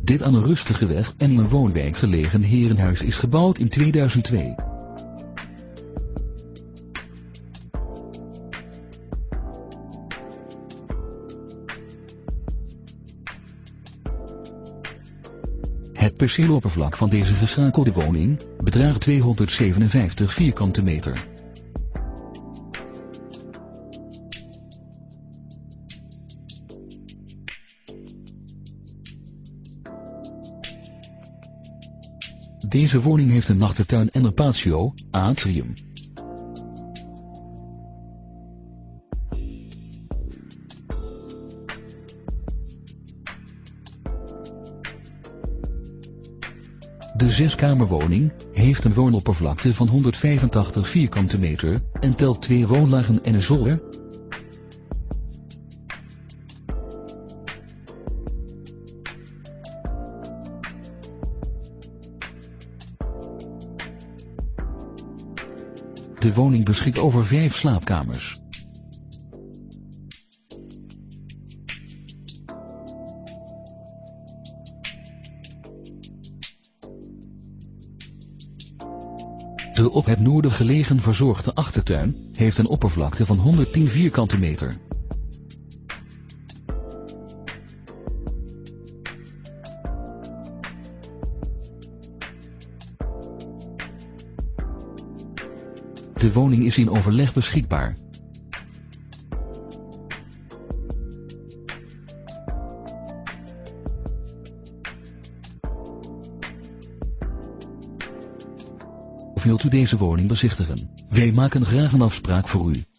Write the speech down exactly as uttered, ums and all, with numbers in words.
Dit aan een rustige weg en in een woonwijk gelegen herenhuis is gebouwd in tweeduizend twee. Het perceeloppervlak van deze geschakelde woning bedraagt tweehonderdzevenenvijftig vierkante meter. Deze woning heeft een achtertuin en een patio, atrium. De zeskamerwoning heeft een woonoppervlakte van honderdvijfentachtig vierkante meter en telt twee woonlagen en een zolder. De woning beschikt over vijf slaapkamers. De op het noorden gelegen verzorgde achtertuin heeft een oppervlakte van honderdtien vierkante meter. De woning is in overleg beschikbaar. Wilt u deze woning bezichtigen? Wij maken graag een afspraak voor u.